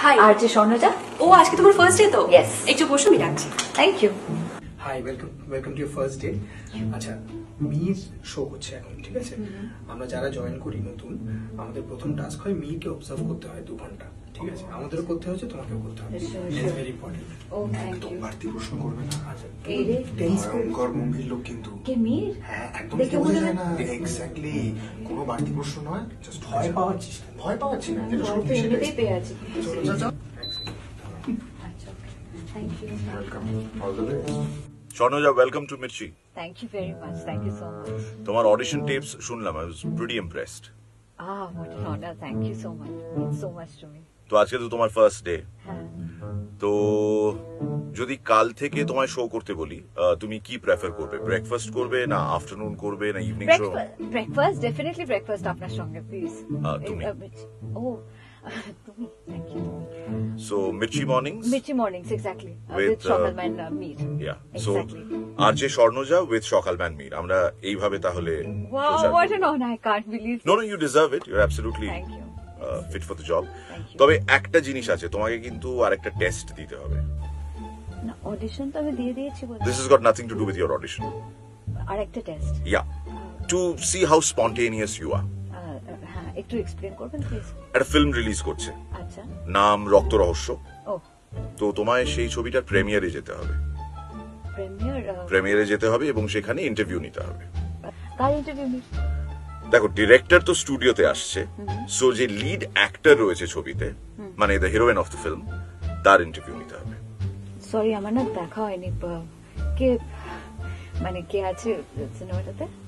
High RJ স্বর্ণজা। ও আজকে তোমার first day তো? Yes. একটু বসো, আমি ডাকছি। Thank you. Hi, welcome to your first day. আচ্ছা, মির শো হচ্ছে এখন, ঠিক আছে? আমরা যারা জয়েন করি নতুন, আমাদের প্রথম টাস্ক হয় মিকে অবজার্ভ করতে হয় 2 ঘন্টা, ঠিক আছে? আমাদেরও করতে হচ্ছে, তোমাকেও করতে হবে। It's very important. ও থ্যাংক একদম ইউ। বাড়তি প্রশ্ন করবে না। আচ্ছা, এই রে ভয়ঙ্কর গম্ভীর লোক কিন্তু। কে মির? হ্যাঁ, একদম দেখে বোঝা মনে যায় না। হয়- এক্স্যাক্টলি, কোনো বাড়তি প্রশ্ন নয়, জাস্ট ভয় পাওয়ার চেষ্টা। ভয় পাওয়াচ্ছি না, যেটা ভয় সত্যি তো সেটাই। এমনিতেই পেয়ে আছি। চলো, চলো। আচ্ছা, thank you. Welcome, all the best. Swarnaja, welcome to Mirchi. Thank you very much, thank you so much. তোমার অডিশন টেপস শুনলাম, I was pretty impressed. What an honour, thank you so much, means so much to me. তো আজকে তো তোমার first day, হ্যাঁ, তো যদি কাল থেকে তোমায় শো করতে বলি, তুমি কি প্রেফার করবে? ব্রেকফাস্ট করবে না আফটারনুন করবে না evening show? Breakfast, definitely breakfast আপনার সঙ্গে, প্লিজ। তুমি? ও তুমি, thank you. So Mirchi mornings Mirchi mornings, exactly, With, with সকালম্যান মিট। Yeah, so exactly. আর যে স্বর্ণজা উইথ সকালম্যান মির, আমরা এইভাবে তাহলে wow, what an honour, I can't believe. No you deserve it, you are absolutely thank you. Fit for the job. Thank you. তবে একটা জিনিস আছে, তোমাকে কিন্তু আরেকটা টেস্ট দিতে হবে। না, অডিশন তো আমি দিয়ে দিয়েছি বলে। This is got nothing to do with your audition. আর একটা test. Yeah, to see how spontaneous you are. হ্যাঁ, একটু এক্সপ্লেন করবেন প্লিজ। একটা ফিল্ম রিলিজ করছে, আচ্ছা। নাম রক্ত রহস্য। ও, তো তোমায় সেই ছবিটার প্রেমিয়ারে যেতে হবে, প্রেমিয়ারে যেতে হবে এবং সেখানে ইন্টারভিউ নিতে হবে। কার ইন্টারভিউ নি? দেখো, ডিরেক্টর তো স্টুডিওতে আসছে, সো যে লিড অ্যাক্টর রয়েছে ছবিতে, মানে the heroine of the film, তার ইন্টারভিউ নিতে হবে। সরি, আমার না দেখা হয়নি। কে মানে কে আছে সিনেমাটাতে?